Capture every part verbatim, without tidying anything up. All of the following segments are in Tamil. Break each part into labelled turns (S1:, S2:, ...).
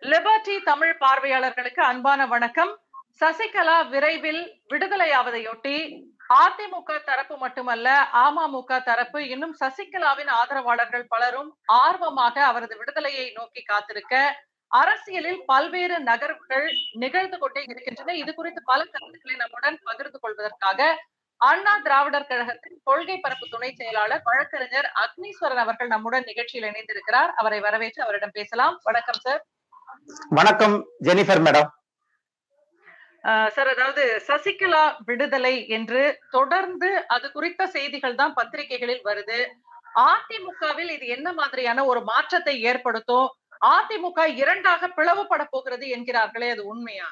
S1: லிபர்டி தமிழ் பார்வையாளர்களுக்கு அன்பான வணக்கம். சசிகலா விரைவில் விடுதலையாவதையொட்டி அதிமுக தரப்பு மட்டுமல்ல, அமமுக தரப்பு இன்னும் சசிகலாவின் ஆதரவாளர்கள் பலரும் ஆர்வமாக அவரது விடுதலையை நோக்கி காத்திருக்க அரசியலில் பல்வேறு நகர்வுகள் நிகழ்ந்து கொண்டே இருக்கின்றன. இது குறித்து பல கருத்துக்களை நம்முடன் பகிர்ந்து கொள்வதற்காக அண்ணா திராவிடர் கழகத்தின் கொள்கை பரப்பு துணை செயலாளர் வழக்கறிஞர் அக்னீஸ்வரன் அவர்கள் நம்முடன் நிகழ்ச்சியில் இணைந்திருக்கிறார். அவரை வரவேற்று அவரிடம் பேசலாம். வணக்கம் சார்.
S2: வணக்கம் ஜெனிஃபர் மேடம்.
S1: சார், அதாவது சசிகலா விடுதலை என்று தொடர்ந்து அது குறித்த செய்திகள் தான் பத்திரிகைகளில் வருது. அதிமுகவில் இது என்ன மாதிரியான ஒரு மாற்றத்தை ஏற்படுத்தும்? அதிமுக இரண்டாக பிளவுபட போகிறது என்கிறார்களே, அது உண்மையா?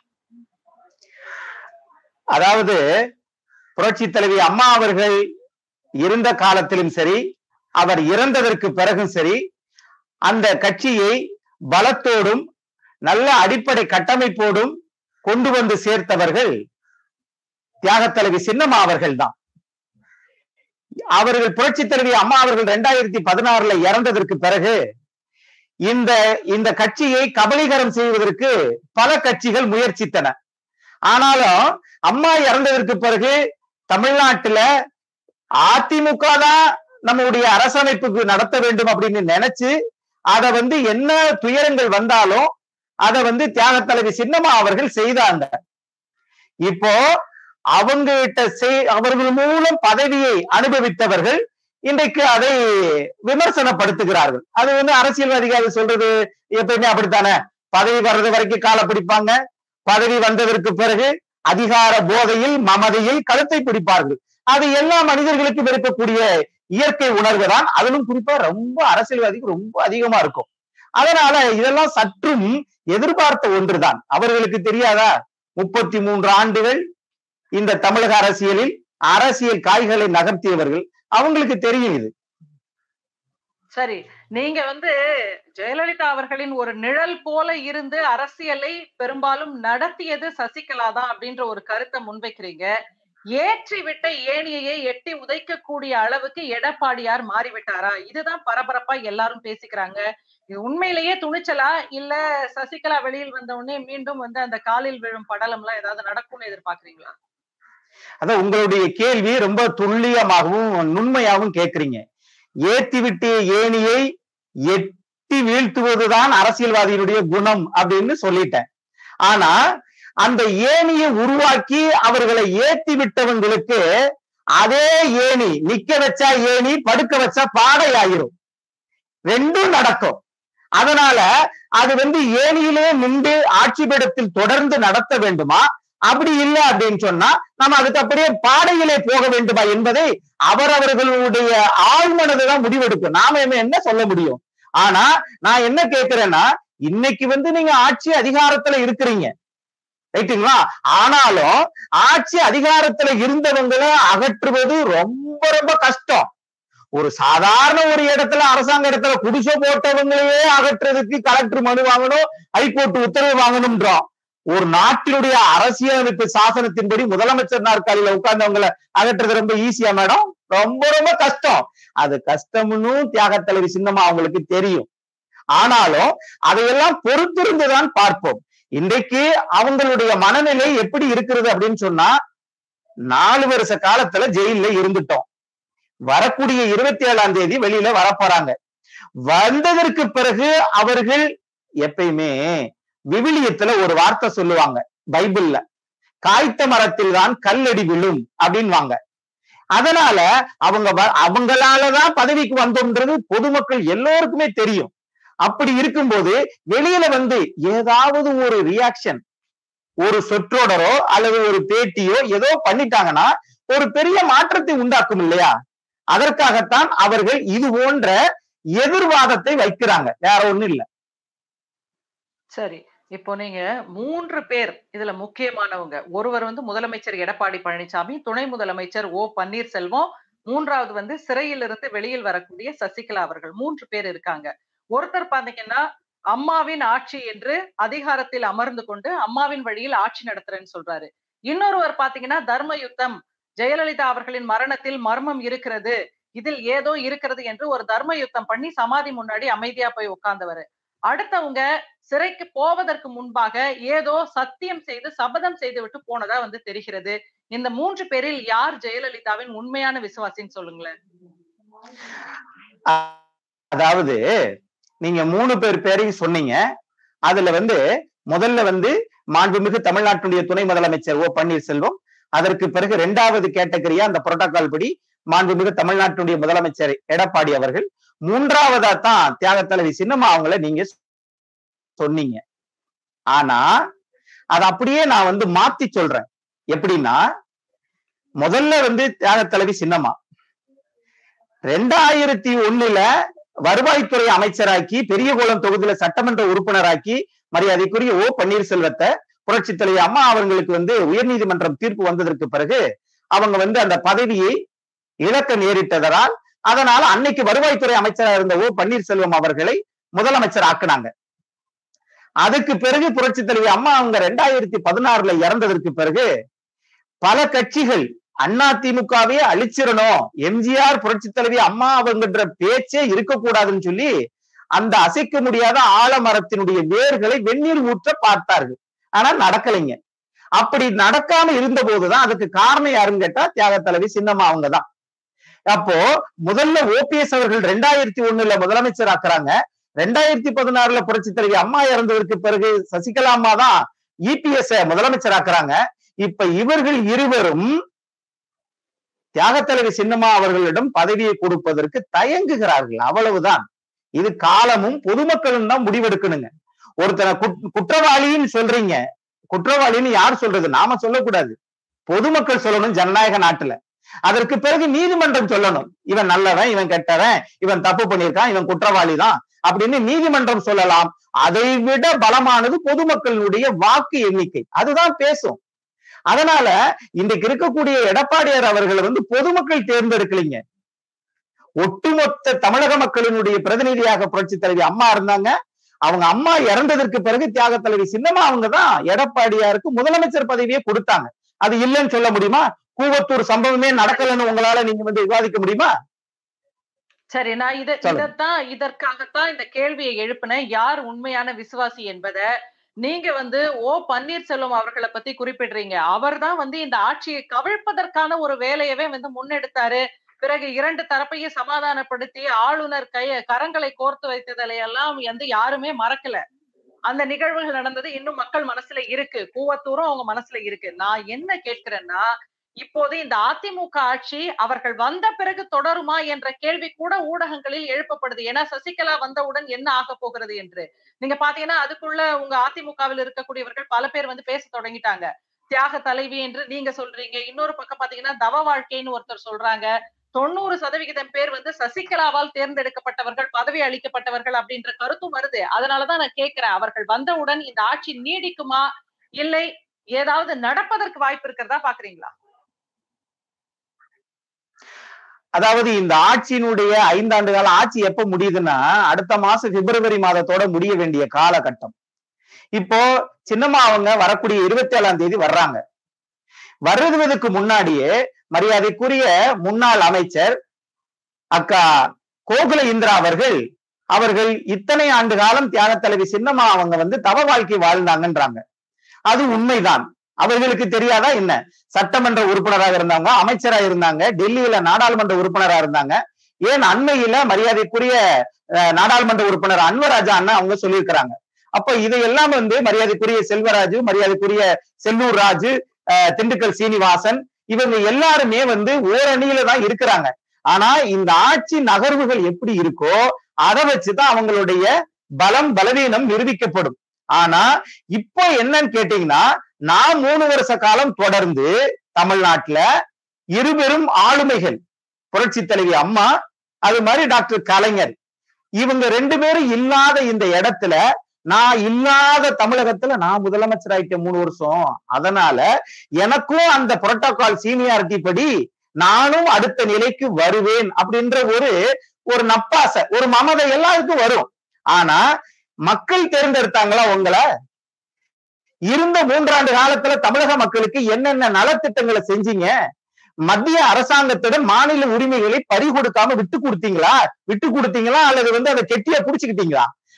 S2: அதாவது புரட்சி தலைவி அம்மா அவர்கள் இருந்த காலத்திலும் சரி, அவர் இறந்ததற்கு பிறகும் சரி, அந்த கட்சியை பலத்தோடும் நல்ல அடிப்படை கட்டமைப்போடும் கொண்டு வந்து சேர்த்தவர்கள் தியாக தலைவி சின்னம்மா அவர்கள் தான். அவர்கள் புரட்சி தலைவி அம்மா அவர்கள் இரண்டாயிரத்தி பதினாறுல இறந்ததற்கு பிறகு இந்த இந்த கட்சியை கபலீகரம் செய்வதற்கு பல கட்சிகள் முயற்சித்தன. ஆனாலும் அம்மா இறந்ததற்கு பிறகு தமிழ்நாட்டுல அதிமுக தான் நம்முடைய அரசமைப்புக்கு நடத்த வேண்டும் அப்படின்னு நினைச்சு அதை வந்து என்ன துயரங்கள் வந்தாலும் அதை வந்து தியாக தலைவி சின்னம்மா அவர்கள் செய்தாங்க. இப்போ அவங்க கிட்ட செய் அவர்கள் மூலம் பதவியை அனுபவித்தவர்கள் இன்றைக்கு அதை விமர்சனப்படுத்துகிறார்கள். அது வந்து அரசியல்வாதிகள் சொல்றது எப்பயுமே அப்படித்தானே. பதவி வர்றது வரைக்கும் கால பிடிப்பாங்க, பதவி வந்ததற்கு பிறகு அதிகார போதையில் மமதையில் கழுத்தை பிடிப்பார்கள். அது எல்லா மனிதர்களுக்கும் இருக்கக்கூடிய இயற்கை உணர்வு தான். அதிலும் குறிப்பா ரொம்ப அரசியல்வாதிக்கு ரொம்ப அதிகமா இருக்கும். அதனால இதெல்லாம் சற்றும் எதிர்பார்த்த ஒன்றுதான். அவர்களுக்கு தெரியாதா? முப்பத்தி மூன்று ஆண்டுகள் இந்த தமிழக அரசியலில் அரசியல் காய்களை நகர்த்தியவர்கள், அவங்களுக்கு தெரியும் இது.
S1: சரி, நீங்க வந்து ஜெயலலிதா அவர்களின் ஒரு நிழல் போல இருந்து அரசியலை பெரும்பாலும் நடத்தியது சசிகலா தான் அப்படின்ற ஒரு கருத்தை முன்வைக்கிறீங்க. ஏற்றி விட்ட ஏணியை எட்டி உதைக்கக்கூடிய அளவுக்கு எடப்பாடியார் மாறிவிட்டாரா? இதுதான் பரபரப்பா எல்லாரும் பேசிக்கிறாங்க. இது உண்மையிலேயே துணிச்சலா, இல்ல சசிகலா வெளியில் வந்த உடனே மீண்டும் வந்து அந்த காலில் விழும் படலம் எல்லாம் ஏதாவது நடக்கும்னு எதிர்பார்க்கறீங்களா?
S2: அதான் உங்களுடைய கேள்வி ரொம்ப துல்லியமாகவும் நுண்மையாகவும் கேட்கிறீங்க. ஏத்தி விட்டிய ஏணியை எட்டி வீழ்த்துவதுதான் அரசியல்வாதியினுடைய குணம் அப்படின்னு சொல்லிட்டேன். ஆனா அந்த ஏணியை உருவாக்கி அவர்களை ஏத்தி விட்டவங்களுக்கு அதே ஏணி நிக்க வச்சா ஏணி, படுக்க வச்சா பாடை ஆயிரும். ரெண்டும் நடக்கும். அதனால அது வந்து ஏணியிலே நின்று ஆட்சி பீடத்தில் தொடர்ந்து நடத்த வேண்டுமா, அப்படி இல்லை அப்படின்னு சொன்னா நம்ம அதுக்கு அப்படியே பாடையிலே போக வேண்டுமா என்பதை அவரவர்களுடைய ஆழ்மனதுதான் முடிவெடுக்கும். நாம என்ன சொல்ல முடியும்? ஆனா நான் என்ன கேட்கிறேன்னா, இன்னைக்கு வந்து நீங்க ஆட்சி அதிகாரத்துல இருக்கிறீங்க, ரைட்டுங்களா? ஆனாலும் ஆட்சி அதிகாரத்துல இருந்தவங்களை அகற்றுவது ரொம்ப ரொம்ப கஷ்டம். ஒரு சாதாரண ஒரு இடத்துல, அரசாங்க இடத்துல குடிசை போட்டவங்களையே அகற்றுறதுக்கு கலெக்டர் மனு வாங்கணும், ஹைகோர்ட் உத்தரவு வாங்கணும்ன்றோம். ஒரு நாட்டினுடைய அரசியலமைப்பு சாசனத்தின்படி முதலமைச்சர் நாற்காலியில உட்கார்ந்தவங்களை அகற்றுறது ரொம்ப ஈஸியா மேடம்? ரொம்ப ரொம்ப கஷ்டம். அது கஷ்டம்னு தியாக தலைவி சின்னம்மா அவங்களுக்கு தெரியும். ஆனாலும் அதையெல்லாம் பொறுத்திருந்துதான் பார்ப்போம். இன்றைக்கு அவங்களுடைய மனநிலை எப்படி இருக்கிறது அப்படின்னு சொன்னா, நாலு வருஷ காலத்துல ஜெயில இருந்துட்டோம். வரக்கூடிய இருபத்தி ஏழாம் தேதி வெளியில வரப்போறாங்க. வந்ததற்கு பிறகு அவர்கள் எப்பயுமே விவிலியத்துல ஒரு வார்த்தை சொல்லுவாங்க, பைபிள்ல, காய்த்த மரத்தில் தான் கல்லடி விழும் அப்படின்வாங்க. அதனால அவங்க அவங்களாலதான் பதவிக்கு வந்தோம்ன்றது பொதுமக்கள் எல்லோருக்குமே தெரியும். அப்படி இருக்கும்போது வெளியில வந்து ஏதாவது ஒரு ரியாக்ஷன், ஒரு சொற்றொடரோ அல்லது ஒரு பேட்டியோ ஏதோ பண்ணிட்டாங்கன்னா ஒரு பெரிய மாற்றத்தை உண்டாக்கும் இல்லையா? அதற்காகத்தான் அவர்கள் இது போன்ற எதிர்வாதத்தை வைக்கிறாங்க, வேற ஒண்ணும் இல்ல.
S1: சரி, இப்போ நீங்க மூன்று பேர் இதுல முக்கியமானவங்க. ஒருவர் வந்து முதலமைச்சர் எடப்பாடி பழனிசாமி, துணை முதலமைச்சர் ஓ பன்னீர்செல்வம், மூன்றாவது வந்து சிறையிலிருந்து வெளியில் வரக்கூடிய சசிகலா அவர்கள். மூன்று பேர் இருக்காங்க. ஒருத்தர் பாத்தீங்கன்னா அம்மாவின் ஆட்சி என்று அதிகாரத்தில் அமர்ந்து கொண்டு அம்மாவின் வழியில் ஆட்சி நடத்துறேன்னு சொல்றாரு. இன்னொருவர் பாத்தீங்கன்னா தர்ம யுத்தம், ஜெயலலிதா அவர்களின் மரணத்தில் மர்மம் இருக்கிறது, இதில் ஏதோ இருக்கிறது என்று ஒரு தர்ம யுத்தம் பண்ணி சமாதி முன்னாடி அமைதியா போய் உட்கார்ந்தவர். அடுத்தவங்க சிறைக்கு போவதற்கு முன்பாக ஏதோ சத்தியம் செய்து சபதம் செய்து விட்டு போனதா வந்து தெரிகிறது. இந்த மூன்று பேரில் யார் ஜெயலலிதாவின் உண்மையான விசுவாசின்னு சொல்லுங்களேன்.
S2: அதாவது நீங்க மூணு பேர் பேரையும் சொன்னீங்க. அதுல வந்து முதல்ல வந்து மாண்புமிகு தமிழ்நாட்டுடைய துணை முதலமைச்சர் ஓ பன்னீர்செல்வம், அதற்கு பிறகு இரண்டாவது கேட்டகரியா அந்த புரோட்டோகால் படி மாண்புமிகு தமிழ்நாட்டுடைய முதலமைச்சர் எடப்பாடி அவர்கள், மூன்றாவதா தான் தியாக தலைவி சின்னம்மா அவங்கள நீங்க சொன்னீங்க. ஆனா அது அப்படியே நான் வந்து மாத்தி சொல்றேன். எப்படின்னா, முதல்ல வந்து தியாக தலைவி சின்னம்மா ரெண்டாயிரத்தி ஒண்ணுல வருவாய்த்துறை அமைச்சராக்கி பெரியகுளம் தொகுதியில சட்டமன்ற உறுப்பினராக்கி மரியாதைக்குரிய ஓ பன்னீர்செல்வத்தை புரட்சி தலைவி அம்மா அவங்களுக்கு வந்து உயர்நீதிமன்றம் தீர்ப்பு வந்ததற்கு பிறகு அவங்க வந்து அந்த பதவியை இழக்க நேரிட்டதால், அதனால அன்னைக்கு வருவாய்த்துறை அமைச்சராக இருந்த ஓ பன்னீர்செல்வம் அவர்களை முதலமைச்சர் ஆக்குனாங்க. அதுக்கு பிறகு புரட்சி தலைவி அம்மா அவங்க ரெண்டாயிரத்தி பதினாறுல இறந்ததற்கு பிறகு பல கட்சிகள் அதிமுகவே அழிச்சிடணும், எம்ஜிஆர் புரட்சி தலைவி அம்மா அவங்கன்ற பேச்சே இருக்கக்கூடாதுன்னு சொல்லி அந்த அசைக்க முடியாத ஆலமரத்தினுடைய வேர்களை வெந்நீர் ஊற்ற பார்த்தார்கள். ஆனா நடக்கலைங்க. அப்படி நடக்காம இருந்த போதுதான் அதுக்கு காரணம் யாருன்னு கேட்டா தியாக தலைவி சின்னம்மா அவங்கதான். அப்போ முதல்ல ஓபிஎஸ் அவர்கள் ரெண்டாயிரத்தி ஒண்ணுல முதலமைச்சர் ஆக்குறாங்க. ரெண்டாயிரத்தி பதினாறுல புரட்சி தலைவி அம்மா இறந்ததற்கு பிறகு சசிகலா அம்மா தான் இபிஎஸ் முதலமைச்சர் ஆக்குறாங்க. இப்ப இவர்கள் இருவரும் தியாக தலைவி சின்னம்மா அவர்களிடம் பதவியை கொடுப்பதற்கு தயங்குகிறார்கள். அவ்வளவுதான். இது காலமும் பொதுமக்களும் தான் முடிவெடுக்கணுங்க. ஒருத்தனை குற்றவாளின்னு சொல்றீங்க, குற்றவாளின்னு யார் சொல்றது? நாம சொல்லக்கூடாது, பொதுமக்கள் சொல்லணும் ஜனநாயக நாட்டுல. அதற்கு பிறகு நீதிமன்றம் சொல்லணும், இவன் நல்லவன், இவன் கெட்டவன், இவன் தப்பு பண்ணியிருக்கான், இவன் குற்றவாளி தான் அப்படின்னு நீதிமன்றம் சொல்லலாம். அதை விட பலமானது பொதுமக்களுடைய வாக்கு எண்ணிக்கை, அதுதான் பேசும். அதனால இன்றைக்கு இருக்கக்கூடிய எடப்பாடியார் அவர்களை வந்து பொதுமக்கள் தேர்ந்தெடுக்கலைங்க. ஒட்டுமொத்த தமிழக மக்களினுடைய பிரதிநிதியாக புரட்சி தலைவி அம்மா இருந்தாங்க. அவங்க அம்மா இறந்ததற்கு பிறகு தியாக தலைவி சின்னம்மா அவங்கதான் எடப்பாடியாருக்கு முதலமைச்சர் பதவியை கொடுத்தாங்க. அது இல்லைன்னு சொல்ல முடியுமா? கூவத்தூர் சம்பவமே நடக்கலன்னு உங்களால நீங்க வந்து விவாதிக்க முடியுமா?
S1: சரி, நான் இத இதத்தான் இதற்காகத்தான் இந்த கேள்வியை எழுப்பினேன், யார் உண்மையான விசுவாசி என்பதை. நீங்க வந்து ஓ பன்னீர்செல்வம் அவர்களை பத்தி குறிப்பிடுறீங்க. அவர் தான் வந்து இந்த ஆட்சியை கவிழ்ப்பதற்கான ஒரு வேலையவே வந்து முன்னெடுத்தாரு. பிறகு இரண்டு தரப்பையும் சமாதானப்படுத்தி ஆளுநர் கை கரங்களை கோர்த்து வைத்ததை எல்லாம் வந்து யாருமே மறக்கல. அந்த நிகழ்வுகள் நடந்தது இன்னும் மக்கள் மனசுல இருக்கு. கூவத்தூரும் அவங்க மனசுல இருக்கு. நான் என்ன கேட்கிறேன்னா, இப்போது இந்த அதிமுக ஆட்சி அவர்கள் வந்த பிறகு தொடருமா என்ற கேள்வி கூட ஊடகங்களில் எழுப்பப்படுது. ஏன்னா சசிகலா வந்தவுடன் என்ன ஆக போகிறது என்று. நீங்க பாத்தீங்கன்னா அதுக்குள்ள உங்க அதிமுகவில் இருக்கக்கூடியவர்கள் பல பேர் வந்து பேச தொடங்கிட்டாங்க. தியாக தலைவி என்று நீங்க சொல்றீங்க. இன்னொரு பக்கம் பாத்தீங்கன்னா தவ வாழ்க்கைன்னு ஒருத்தர் சொல்றாங்க. தொண்ணூறு சதவிகிதம் பேர் வந்து சசிகலாவால் தேர்ந்தெடுக்கப்பட்டவர்கள், பதவி அளிக்கப்பட்டவர்கள் அப்படின்ற கருத்தும் வருது. அதனாலதான் நான் கேட்கிறேன், அவர்கள் வந்தவுடன் இந்த ஆட்சி நீடிக்குமா, இல்லை ஏதாவது நடப்பதற்கு வாய்ப்பு இருக்கிறதா பாக்குறீங்களா?
S2: அதாவது இந்த ஆட்சியினுடைய ஐந்தாண்டு கால ஆட்சி எப்ப முடியுதுன்னா அடுத்த மாசம் பிப்ரவரி மாதத்தோட முடிய வேண்டிய காலகட்டம். இப்போ சின்னம்மா அவங்க வரக்கூடிய இருபத்தி ஏழாம் தேதி வர்றாங்க. வருவதற்கு முன்னாடியே மரியாதைக்குரிய முன்னாள் அமைச்சர் அக்கா கோகுல இந்திரா அவர்கள் அவர்கள் இத்தனை ஆண்டு காலம் தியாக தலைவி சின்னம்மா அவங்க வந்து தவ வாழ்க்கை வாழ்ந்தாங்கன்றாங்க. அது உண்மைதான். அவர்களுக்கு தெரியாதா என்ன? சட்டமன்ற உறுப்பினராக இருந்தாங்க, அமைச்சராக இருந்தாங்க, டெல்லியில நாடாளுமன்ற உறுப்பினராக இருந்தாங்க. ஏன் அண்மையில மரியாதைக்குரிய நாடாளுமன்ற உறுப்பினர் அன்வராஜா அண்ணா அவங்க சொல்லியிருக்கிறாங்க. அப்ப இதையெல்லாம் வந்து மரியாதைக்குரிய செல்வராஜு, மரியாதைக்குரிய செல்லூர் ராஜு, திண்டுக்கல் சீனிவாசன் இவங்க எல்லாருமே வந்து ஓரணியில தான் இருக்கிறாங்க. ஆனா இந்த ஆட்சி நகர்வுகள் எப்படி இருக்கோ அதை வச்சுதான் அவங்களுடைய பலம் பலவீனம் நிரூபிக்கப்படும். ஆனா இப்போ என்னன்னு கேட்டீங்கன்னா, நான் மூணு வருஷ காலம் தொடர்ந்து தமிழ்நாட்டுல இருபெரும் ஆளுமைகள் புரட்சி தலைவி அம்மா, அது மாதிரி டாக்டர் கலைஞர், இவங்க ரெண்டு பேரும் இல்லாத இந்த இடத்துல நான் இல்லாத தமிழகத்துல நான் முதலமைச்சர் ஆயிட்டேன் மூணு வருஷம். அதனால எனக்கும் அந்த புரோட்டோகால் சீனியாரிட்டி படி நானும் அடுத்த நிலைக்கு வருவேன் அப்படின்ற ஒரு ஒரு நப்பாசை, ஒரு மமதை எல்லாருக்கும் வரும். ஆனா மக்கள் தேர்ந்தெடுத்தாங்களா உங்களை? இருந்த மூன்றாண்டு காலத்துல தமிழக மக்களுக்கு என்னென்ன நலத்திட்டங்களை செஞ்சீங்க? மத்திய அரசாங்கத்திடம் மாநில உரிமைகளை பறி கொடுக்காம விட்டு கொடுத்தீங்களா? விட்டு கொடுத்தீங்களா அல்லது வந்து அதை கெட்டியா புடிச்சுக்கிட்டீங்களா?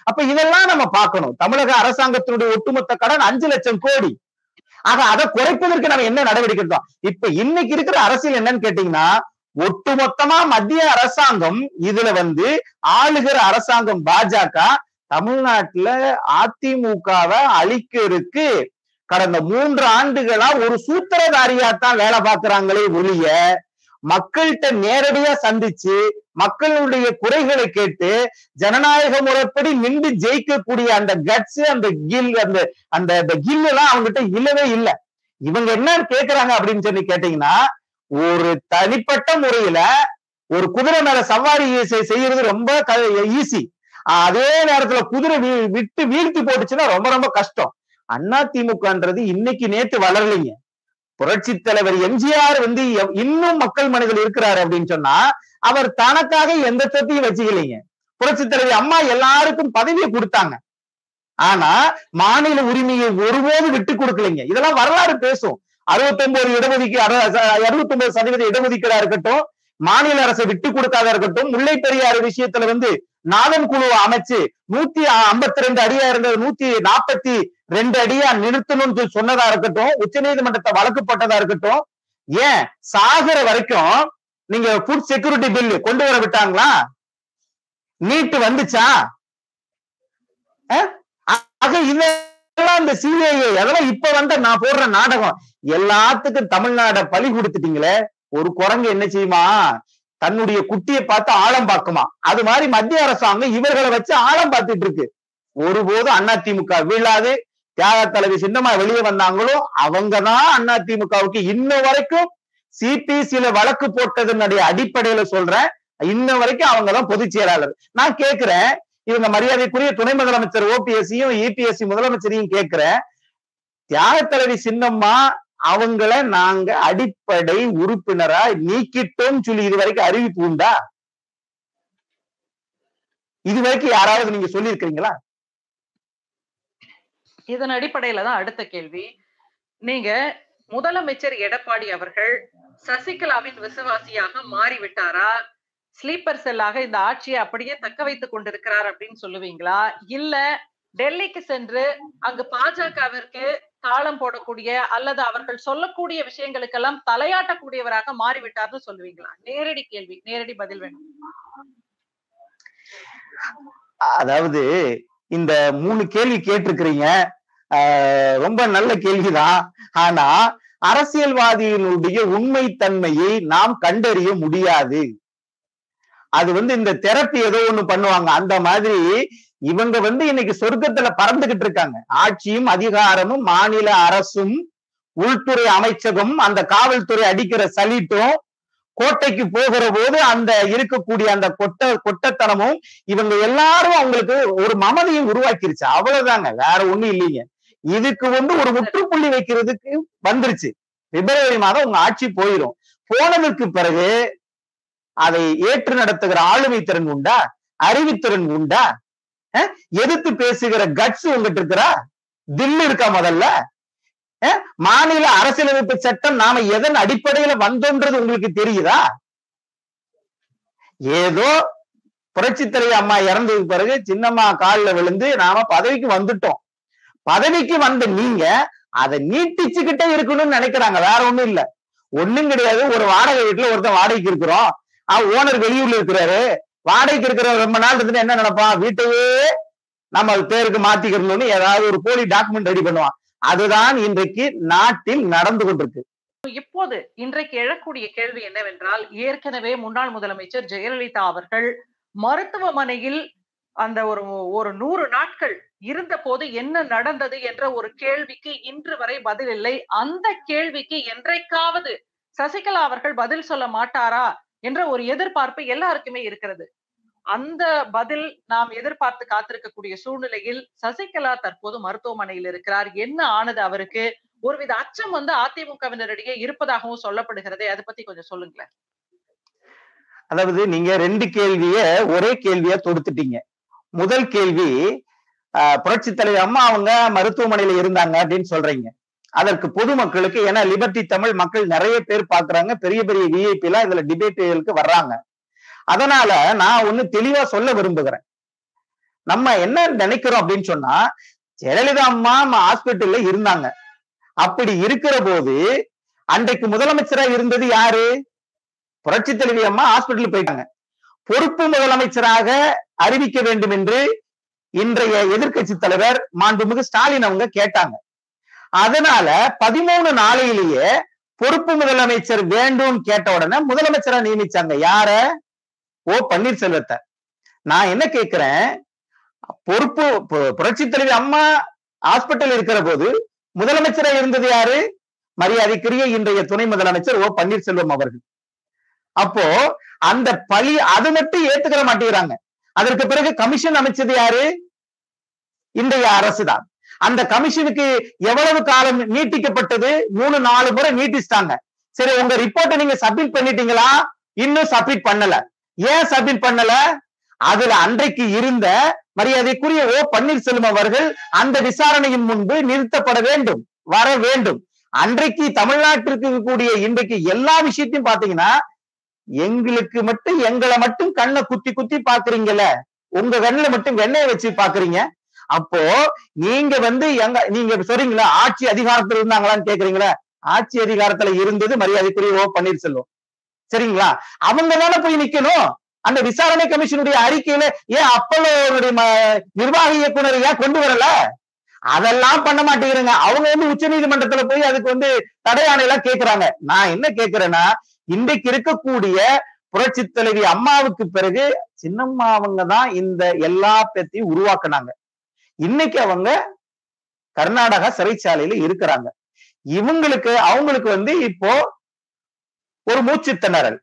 S2: அப்ப இதெல்லாம் நம்ம பார்க்கணும். தமிழக அரசாங்கத்தினுடைய ஒட்டுமொத்த கடன் அஞ்சு லட்சம் கோடி. ஆக அதை குறைப்பதற்கு நம்ம என்ன நடவடிக்கை எடுத்தோம்? இப்ப இன்னைக்கு இருக்கிற அரசியல் என்னன்னு கேட்டீங்கன்னா, ஒட்டுமொத்தமா மத்திய அரசாங்கம் இதுல வந்து ஆளுகிற அரசாங்கம் பாஜக தமிழ்நாட்டுல அதிமுகவை அழிக்கிறதுக்கு கடந்த மூன்று ஆண்டுகளா ஒரு சூத்திரதாரியாத்தான் வேலை பார்க்கிறாங்களே ஒழிய மக்கள்கிட்ட நேரடியா சந்திச்சு மக்களுடைய குறைகளை கேட்டு ஜனநாயக முறைப்படி நின்று ஜெயிக்கக்கூடிய அந்த கட்ஸ் அந்த கில் அந்த அந்த கில் எல்லாம் அவங்ககிட்ட இல்லவே இல்லை. இவங்க என்ன கேட்கிறாங்க அப்படின்னு சொல்லி கேட்டீங்கன்னா, ஒரு தனிப்பட்ட முறையில ஒரு குதிரை மேல சவாரி செய்யறது ரொம்ப ஈஸி. அதே நேரத்துல குதிரை விட்டு வீழ்த்தி போட்டுச்சுன்னா ரொம்ப ரொம்ப கஷ்டம். அதிமுகன்றது இன்னைக்கு நேத்து வளரலைங்க. புரட்சி தலைவர் எம்ஜிஆர் வந்து இன்னும் மக்கள் மனதில் இருக்கிறாரு அப்படின்னு சொன்னா அவர் தனக்காக எந்த சொத்தையும் வச்சுக்கலைங்க. புரட்சி தலைவர் அம்மா எல்லாருக்கும் பதவியை கொடுத்தாங்க, ஆனா மாநில உரிமையை ஒருபோது விட்டு கொடுக்கலைங்க. இதெல்லாம் வரலாறு பேசும். அறுபத்தி ஒன்பது இடஒதுக்கீடு அறுபத்தி ஒன்பது சதவீத இடஒதுக்கீடா இருக்கட்டும், மாநில அரசை விட்டு கொடுக்காத இருக்கட்டும், முல்லை பெரியாறு விஷயத்துல வந்து நாதன் குழுவை அமைச்சு நூத்தி ஐம்பத்தி ரெண்டு அடியா இருந்தது நூத்தி நாற்பத்தி ரெண்டு அடியா நிறுத்தணும்னு சொன்னதா இருக்கட்டும், உச்ச நீதிமன்றத்தை வழக்கு போட்டதா இருக்கட்டும், ஏன் சாகர வரைக்கும் நீங்க ஃபுட் செக்யூரிட்டி பில் கொண்டு வர விட்டாங்களா? நீட்டு வந்துச்சா? ஆக இதெல்லாம் இந்த சிஏஏ அதெல்லாம் இப்ப வந்த நான் போடுற நாடகம் எல்லாத்துக்கும் தமிழ்நாட பலி கொடுத்துட்டீங்களே. ஒரு குரங்கு என்ன செய்யுமா? தன்னுடைய குட்டியை பார்த்து ஆழம் பார்க்குமா? அது மாதிரி மத்திய அரசாங்கம் இவர்களை வச்சு ஆழம் பார்த்துட்டு இருக்கு. ஒருபோதும் அதிமுக வீழாது. தியாக தலைவி சின்னமா வெளியே வந்தாங்களோ அவங்கதான் அதிமுகவுக்கு இன்ன வரைக்கும் சிபிசில வழக்கு போட்டதனுடைய அடிப்படையில சொல்றேன், இன்ன வரைக்கும் அவங்கதான் பொதுச் செயலாளர். நான் கேட்கிறேன், இவங்க மரியாதைக்குரிய துணை முதலமைச்சர் ஓபிஎஸ்சியும் இபிஎஸ்சி முதலமைச்சரையும் கேட்கிறேன், தியாக தலைவி சின்னம்மா அவங்கள நாங்க அடிப்படை உறுப்பினரா நீக்கிட்டோம் சொல்லி இது வரைக்கும் அறிவிப்பு உண்டா? இது வரைக்கும் யாராவது நீங்க சொல்லி இருக்கிறீங்களா?
S1: இதன் அடிப்படையில தான் அடுத்த கேள்வி. நீங்க முதலமைச்சர் எடப்பாடி அவர்கள் சசிகலாவின் விசுவாசியாக மாறிவிட்டாரா? ஸ்லீப்பர் செல்லாக இந்த ஆட்சியை அப்படியே தக்க வைத்துக் கொண்டிருக்கிறார் அப்படின்னு சொல்லுவீங்களா? இல்ல டெல்லிக்கு சென்று அங்கு பாஜகவிற்கு தாளம் போடக்கூடிய அல்லது அவர்கள் சொல்லக்கூடிய விஷயங்களுக்கெல்லாம் தலையாட்டக்கூடியவராக மாறிவிட்டார்னு சொல்லுவீங்களா? நேரடி கேள்வி, நேரடி பதில் வேணும்.
S2: அதாவது இந்த மூணு கேள்வி கேட்டிருக்கிறீங்க, ரொம்ப நல்ல கேள்விதான். ஆனா அரசியல்வாதியினுடைய உண்மை தன்மையை நாம் கண்டறிய முடியாது. அது வந்து இந்த தெரப்பி ஏதோ ஒண்ணு பண்ணுவாங்க அந்த மாதிரி இவங்க வந்து இன்னைக்கு சொர்க்கத்துல பறந்துகிட்டு இருக்காங்க. ஆட்சியும் அதிகாரமும் மாநில அரசும் உள்துறை அமைச்சகமும் அந்த காவல்துறை அடிக்கிற சலிட்டும் கோட்டைக்கு போகிற போது அந்த இருக்கக்கூடிய அந்த கொட்ட கொட்டத்தனமும் இவங்க எல்லாரும் அவங்களுக்கு ஒரு மமதையும் உருவாக்கிருச்சு. அவ்வளவுதாங்க, வேற ஒண்ணும் இல்லைங்க. இதுக்கு வந்து ஒரு முற்றுப்புள்ளி வைக்கிறதுக்கு வந்துருச்சு. பிப்ரவரி மாதம் உங்க ஆட்சி போயிடும். போனதுக்கு பிறகு அதை ஏற்று நடத்துகிற ஆளுமை திறன் உண்டா? அறிவுத்திறன் உண்டா? எதிர்த்து பேசுகிற கட்ஸ் உங்ககிட்ட இருக்கிறா? தில்லு இருக்கா? முதல்ல மாநில அரசியலமைப்பு சட்டம் நாம எதன் அடிப்படையில வந்தோன்றது உங்களுக்கு தெரியுதா? ஏதோ புரட்சி தலைவி அம்மா இறந்ததுக்கு பிறகு சின்னம்மா காலில் விழுந்து நாம பதவிக்கு வந்துட்டோம். பதவிக்கு வந்த நீங்க அதை நீட்டிச்சுக்கிட்டே இருக்கணும்னு நினைக்கிறாங்க, வேற ஒண்ணும் இல்ல. ஒண்ணும் கிடையாது. ஒரு வாடகை வீட்டுல ஒருத்தன் வாடகைக்கு இருக்கிறோம், ஓனர் வெளியூர்ல இருக்கிறாரு, வாடகைக்கு இருக்கிற ரொம்ப நாள் இருந்துட்டு என்ன நினைப்பான்? வீட்டையே நம்ம பேருக்கு மாத்திக்கிறோம்னு ஏதாவது ஒரு போலி டாக்குமெண்ட் ரெடி பண்ணுவான். அதுதான் இன்றைக்கு நாட்டில் நடந்து கொண்டிருக்கு.
S1: இப்போது இன்றைக்கு எழக்கூடிய கேள்வி என்னவென்றால், ஏற்கனவே முன்னாள் முதலமைச்சர் ஜெயலலிதா அவர்கள் மருத்துவமனையில் அந்த ஒரு ஒரு நூறு நாட்கள் இருந்த போது என்ன நடந்தது என்ற ஒரு கேள்விக்கு இன்று வரை பதில் இல்லை. அந்த கேள்விக்கு என்றைக்காவது சசிகலா அவர்கள் பதில் சொல்ல மாட்டாரா என்ற ஒரு எதிர்பார்ப்பு எல்லாருக்குமே இருக்கிறது. அந்த பதில் நாம் எதிர்பார்த்து காத்திருக்கக்கூடிய சூழ்நிலையில் சசிகலா தற்போது மருத்துவமனையில் இருக்கிறார். என்ன ஆனது அவருக்கு? ஒருவித அச்சம் வந்து அதிமுகவினரிடையே இருப்பதாகவும் சொல்லப்படுகிறதே, அதை பத்தி கொஞ்சம் சொல்லுங்களேன்.
S2: அதாவது நீங்க ரெண்டு கேள்விய ஒரே கேள்வியா தொடுத்துட்டீங்க. முதல் கேள்வி, புரட்சி தலைவர் அம்மா அவங்க மருத்துவமனையில இருந்தாங்க அப்படின்னு சொல்றீங்க. அதற்கு பொதுமக்களுக்கு, ஏன்னா லிபர்டி தமிழ் மக்கள் நிறைய பேர் பாக்குறாங்க, பெரிய பெரிய விஐபி எல்லாம் இதுல டிபேட்டுகளுக்கு வர்றாங்க. அதனால நான் ஒண்ணு தெளிவா சொல்ல விரும்புகிறேன். நம்ம என்ன நினைக்கிறோம் அப்படின்னு சொன்னா, ஜெயலலிதா அம்மா ஹாஸ்பிட்டல்ல இருந்தாங்க. அப்படி இருக்கிற போது அன்றைக்கு முதலமைச்சரா இருந்தது யாரு? புரட்சி தலைவி அம்மா ஹாஸ்பிட்டல் போயிட்டாங்க. பொறுப்பு முதலமைச்சராக அறிவிக்க வேண்டும் என்று இன்றைய எதிர்க்கட்சி தலைவர் மாண்புமிகு ஸ்டாலின் அவங்க கேட்டாங்க. அதனால பதிமூணு நாளையிலேயே பொறுப்பு முதலமைச்சர் வேண்டும் கேட்ட உடனே முதலமைச்சரா நியமிச்சாங்க. யார? ஓ பன்னீர்செல்வத்தை. நான் என்ன கேட்கிறேன், பொறுப்பு புரட்சி தலைவி அம்மா ஹாஸ்பிட்டல் இருக்கிற போது முதலமைச்சரா இருந்தது யாரு? மரியாதைக்குரிய இன்றைய துணை முதலமைச்சர் ஓ பன்னீர்செல்வம் அவர்கள். அப்போ அந்த பழி அது மட்டும் ஏத்துக்கிற மாட்டேங்கிறாங்க. அதற்கு பிறகு கமிஷன் அமைச்சது யாரு? இன்றைய அரசுதான். அந்த கமிஷனுக்கு எவ்வளவு காலம் நீட்டிக்கப்பட்டது? மூணு நாலு முறை நீட்டிச்சிட்டாங்க. சரி, உங்க ரிப்போர்ட்டை நீங்க சப்மிட் பண்ணிட்டீங்களா? இன்னும் சப்மிட் பண்ணல. ஏன் சப்மிட் பண்ணல? அதுல அன்றைக்கு இருந்த மரியாதைக்குரிய ஓ பன்னீர்செல்வம் அவர்கள் அந்த விசாரணையின் முன்பு நிறுத்தப்பட வேண்டும், வர வேண்டும். அன்றைக்கு தமிழ்நாட்டிற்கு கூடிய இன்றைக்கு எல்லா விஷயத்தையும் பாத்தீங்கன்னா, எங்களுக்கு மட்டும் எங்களை மட்டும் கண்ணை குத்தி குத்தி பாக்குறீங்கல்ல, உங்க கண்ணுல மட்டும் வெண்ணெய் வச்சு பாக்குறீங்க. அப்போ நீங்க வந்து எங்க நீங்க சொல்றீங்களா ஆட்சி அதிகாரத்துல இருந்தாங்களான்னு கேக்குறீங்களா? ஆட்சி அதிகாரத்துல இருந்தது மரியாதைக்குரிய ஓ பன்னீர்செல்வம். சரிங்களா? அவங்க தானே போய் நிக்கணும். அந்த விசாரணை கமிஷனுடைய அறிக்கையில ஏன் அப்பல்லோடைய நிர்வாக இயக்குனர் ஏன் கொண்டு வரல? அதெல்லாம் பண்ண மாட்டேங்கிறாங்க. அவங்க வந்து உச்ச நீதிமன்றத்துல போய் அதுக்கு வந்து தடை ஆணையெல்லாம் கேட்கிறாங்க. நான் என்ன கேட்கிறேன்னா, இன்றைக்கு இருக்கக்கூடிய புரட்சி தலைவி அம்மாவுக்கு பிறகு சின்னம்மா அவங்க தான் இந்த எல்லா பேத்தையும் உருவாக்குனாங்க. இன்னைக்கு அவங்க கர்நாடகா சிறைச்சாலையில இருக்கிறாங்க. இவங்களுக்கு அவங்களுக்கு வந்து இப்போ ஒரு மூச்சு திணறல்,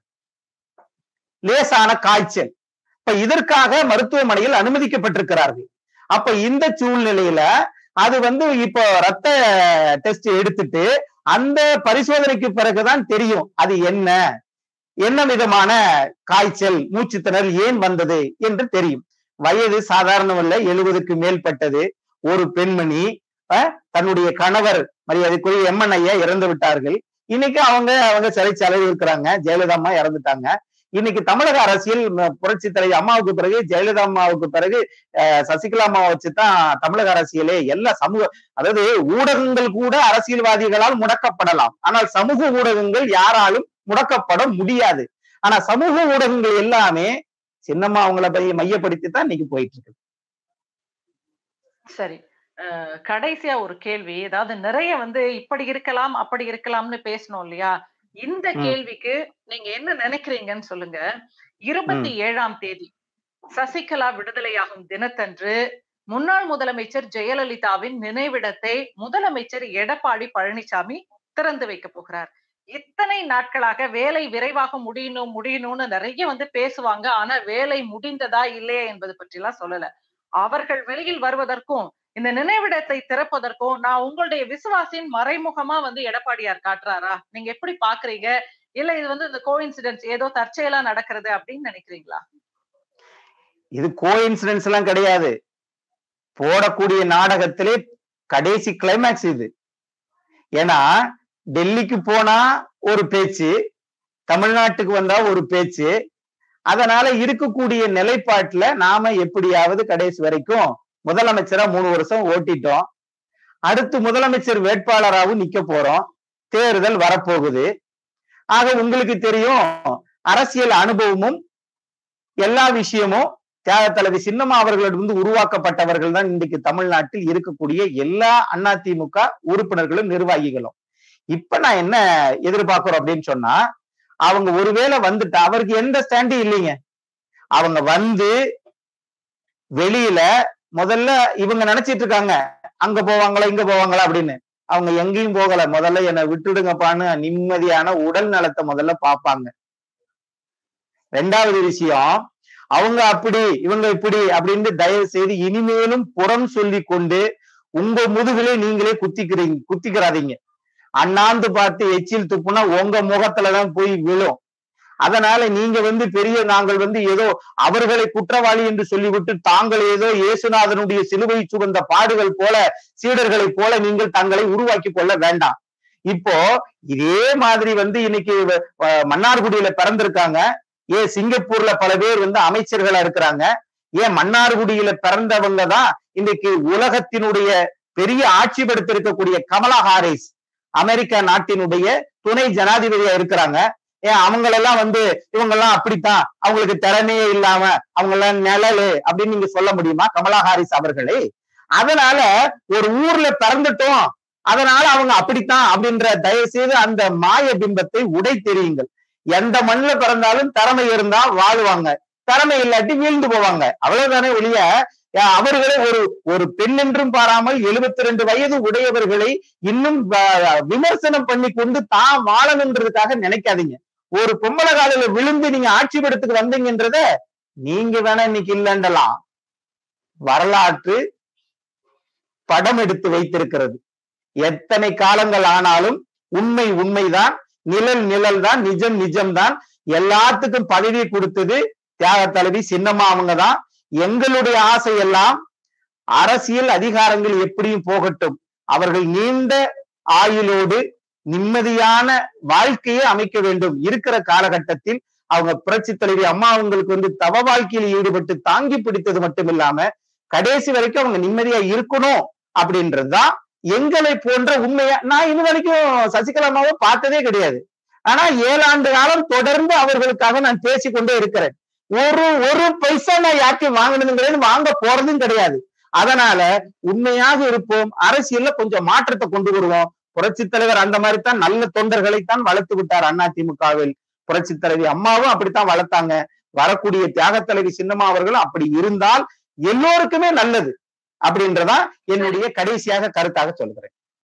S2: லேசான காய்ச்சல். இப்ப இதற்காக மருத்துவமனையில் அனுமதிக்கப்பட்டிருக்கிறார்கள். அப்ப இந்த சூழ்நிலையில அது வந்து இப்போ ரத்த டெஸ்ட் எடுத்துட்டு அந்த பரிசோதனைக்கு பிறகுதான் தெரியும் அது என்ன என்ன விதமான காய்ச்சல், மூச்சு திணறல் ஏன் வந்தது என்று தெரியும். வயது சாதாரணம் அல்ல, எழுபதுக்கு மேற்பட்டது. ஒரு பெண்மணி தன்னுடைய கணவர் மரியாதைக்குரிய எம்என் ஐயா இறந்து விட்டார்கள். இன்னைக்கு அவங்க அவங்க சிறைச்சாலையில் இருக்கிறாங்க. ஜெயலலிதா அம்மா இறந்துட்டாங்க. இன்னைக்கு தமிழக அரசியல் புரட்சி தலைவி அம்மாவுக்கு பிறகு ஜெயலலிதா அம்மாவுக்கு பிறகு சசிகலா அம்மாவை வச்சுதான் தமிழக அரசியலே எல்லா சமூக, அதாவது ஊடகங்கள் கூட அரசியல்வாதிகளால் முடக்கப்படலாம், ஆனால் சமூக ஊடகங்கள் யாராலும் முடக்கப்பட முடியாது. ஆனா சமூக ஊடகங்கள் எல்லாமே சின்னம்மா அவங்கள மையப்படுத்தி தான் இன்னைக்கு போயிட்டு இருக்கு.
S1: சரி, கடைசியா ஒரு கேள்வி. அதாவது நிறைய வந்து இப்படி இருக்கலாம் அப்படி இருக்கலாம்னு பேசணும் இல்லையா? இந்த கேள்விக்கு நீங்க என்ன நினைக்கிறீங்கன்னு சொல்லுங்க. இருபத்தி ஏழாம் தேதி சசிகலா விடுதலையாகும் தினத்தன்று முன்னாள் முதலமைச்சர் ஜெயலலிதாவின் நினைவிடத்தை முதலமைச்சர் எடப்பாடி பழனிசாமி திறந்து வைக்க போகிறார். இத்தனை நாட்களாக வேலை விரைவாக முடியணும் முடியணும்னு நிறைய வந்து பேசுவாங்க. ஆனா வேலை முடிந்ததா இல்லையா என்பது பற்றி எல்லாம் சொல்லல. அவர்கள் வெளியில் வருவதற்கும் இந்த நினைவிடத்தை திறப்பதற்கும் நான் உங்களுடைய விசுவாசின் மறைமுகமா வந்து எடப்பாடியார் காட்டுறாரா? நீங்க எப்படி பாக்குறீங்க? இல்ல இது வந்து இந்த கோஇன்சிடென்ஸ் ஏதோ தற்செயலா நடக்கிறது அப்படின்னு நினைக்கிறீங்களா?
S2: இது கோஇன்சிடென்ஸ் எல்லாம் கிடையாது. போடக்கூடிய நாடகத்திலே கடைசி கிளைமேக்ஸ் இது. ஏன்னா டெல்லிக்கு போனா ஒரு பேச்சு, தமிழ்நாட்டுக்கு வந்தா ஒரு பேச்சு. அதனால இருக்கக்கூடிய நிலைப்பாட்டுல நாம எப்படியாவது கடைசி வரைக்கும் முதலமைச்சரா மூணு வருஷம் ஓட்டிட்டோம். அடுத்து முதலமைச்சர் வேட்பாளராகவும் நிக்க போறோம். தேர்தல் வரப்போகுது. ஆக உங்களுக்கு தெரியும், அரசியல் அனுபவமும் எல்லா விஷயமும் தியாக தலைவி சின்னம்மா அவர்களிடம் உருவாக்கப்பட்டவர்கள் தான் இன்றைக்கு தமிழ்நாட்டில் இருக்கக்கூடிய எல்லா அதிமுக உறுப்பினர்களும் நிர்வாகிகளும். இப்ப நான் என்ன எதிர்பார்க்கிறோம் அப்படின்னு சொன்னா, அவங்க ஒருவேளை வந்துட்டு அவருக்கு எந்த ஸ்டாண்டும் இல்லைங்க. அவங்க வந்து வெளியில முதல்ல இவங்க நினைச்சிட்டு இருக்காங்க அங்க போவாங்களா இங்க போவாங்களா அப்படின்னு. அவங்க எங்கேயும் போகல. முதல்ல என்னை விட்டுடுங்கப்பான்னு நிம்மதியான உடல் நலத்தை முதல்ல பாப்பாங்க. ரெண்டாவது விஷயம், அவங்க அப்படி இவங்க இப்படி அப்படின்னு தயவு செய்து இனிமேலும் புறம் சொல்லி கொண்டு உங்க முதுகிலே நீங்களே குத்திக்கிறீங்க குத்திக்கிறாதீங்க. அண்ணாந்து பார்த்து எச்சில் துப்புனா உங்க முகத்துலதான் போய் விழும். அதனால நீங்க வந்து பெரிய நாங்கள் வந்து ஏதோ அவர்களை குற்றவாளி என்று சொல்லிவிட்டு தாங்கள் ஏதோ இயேசுநாதனுடைய சிலுவை சுகந்த பாடுகள் போல சீடர்களை போல நீங்கள் தங்களை உருவாக்கி கொள்ள வேண்டாம். இப்போ இதே மாதிரி வந்து இன்னைக்கு மன்னார்குடியில பிறந்திருக்காங்க. ஏ சிங்கப்பூர்ல பல பேர் வந்து அமைச்சர்களா இருக்கிறாங்க. ஏன் மன்னார்குடியில பிறந்தவங்க தான் இன்னைக்கு உலகத்தினுடைய பெரிய ஆட்சி படுத்திருக்கக்கூடிய கமலா ஹாரிஸ் அமெரிக்கா நாட்டினுடைய துணை ஜனாதிபதியா இருக்கிறாங்க. ஏன் அவங்களெல்லாம் வந்து இவங்க எல்லாம் அப்படித்தான், அவங்களுக்கு திறமையே இல்லாம அவங்க எல்லாம் நிழலு அப்படின்னு நீங்க சொல்ல முடியுமா கமலா ஹாரிஸ் அவர்களே? அதனால ஒரு ஊர்ல பிறந்துட்டோம் அதனால அவங்க அப்படித்தான் அப்படின்ற தயவு செய்து அந்த மாய பிம்பத்தை உடை தெரியுங்கள். எந்த மண்ணுல பிறந்தாலும் திறமை இருந்தா வாழ்வாங்க, திறமை இல்லாட்டி வீழ்ந்து போவாங்க, அவ்வளவுதானே ஒழிய அவர்களை ஒரு ஒரு பெண் என்றும் பாராமல் எழுபத்தி ரெண்டு வயது உடையவர்களை இன்னும் விமர்சனம் பண்ணி கொண்டு தான் வாழணுன்றதுக்காக நினைக்காதீங்க. ஒரு பொம்பளை காலில விழுந்து நீங்க ஆட்சி படத்துக்கு வந்தீங்கன்றத நீங்க வேணா இன்னைக்கு இல்லைண்டலாம், வரலாற்று படம் எடுத்து வைத்திருக்கிறது. எத்தனை காலங்கள் ஆனாலும் உண்மை உண்மைதான், நிழல் நிழல் தான், நிஜம் நிஜம்தான். எல்லாத்துக்கும் பதவி கொடுத்தது தியாக தலைவி சின்னம்மா அவங்க தான். எங்களுடைய ஆசை எல்லாம் அரசியல் அதிகாரங்கள் எப்படியும் போகட்டும், அவர்கள் நீண்ட ஆயுளோடு நிம்மதியான வாழ்க்கையை அமைக்க வேண்டும். இருக்கிற காலகட்டத்தில் அவங்க புரட்சி தலைவி அம்மா அவங்களுக்கு வந்து தவ வாழ்க்கையில் ஈடுபட்டு தாங்கி பிடித்தது மட்டும் இல்லாம கடைசி வரைக்கும் அவங்க நிம்மதியா இருக்கணும் அப்படின்றதுதான் எங்களை போன்ற உண்மையா. நான் இது வரைக்கும் சசிகலா அம்மாவை பார்த்ததே கிடையாது. ஆனா ஏழு ஆண்டு காலம் தொடர்ந்து அவர்களுக்காக நான் பேசிக்கொண்டே இருக்கிறேன். ஒரு ஒரு பைசா நான் யாருக்கும் வாங்கணுங்கிறது வாங்க போறதும் கிடையாது. அதனால உண்மையாக இருப்போம், அரசியல்ல கொஞ்சம் மாற்றத்தை கொண்டு வருவோம். புரட்சி தலைவர் அந்த மாதிரி தான் நல்ல தொண்டர்களைத்தான் வளர்த்து விட்டார் அதிமுகவில். புரட்சி தலைவி அம்மாவும் அப்படித்தான் வளர்த்தாங்க. வரக்கூடிய தியாக தலைவி சின்னம்மா அவர்களும் அப்படி இருந்தால் எல்லோருக்குமே நல்லது அப்படின்றதான் என்னுடைய கடைசியாக கருத்தாக சொல்கிறேன்.